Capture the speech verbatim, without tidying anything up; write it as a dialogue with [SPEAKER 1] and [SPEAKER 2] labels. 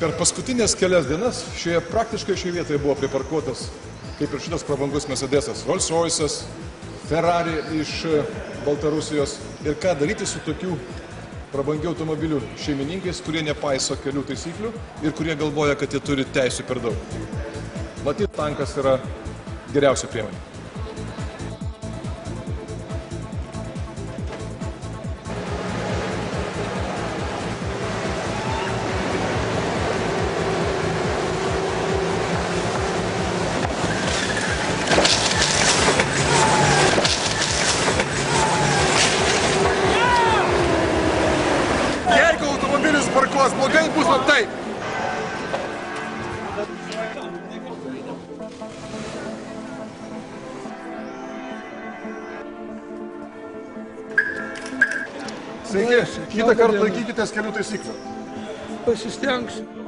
[SPEAKER 1] Per paskutinės kelias dienas šioje praktiškai šioje vietoje buvo priparkuotas, kaip ir šitas prabangus Mercedesas, Rolls Royce'as, Ferrari iš Baltarusijos. Ir ką daryti su tokių prabangių automobilių šeimininkais, kurie nepaiso kelių taisyklių ir kurie galvoja, kad jie turi teisių per daug. Matyt, tankas yra geriausia priemonė. Jeigu automobilis parkuos blogai, bus va taip. Sveiki, kitą kartą laikykitės kelių taisyklių.
[SPEAKER 2] Pasistengsiu.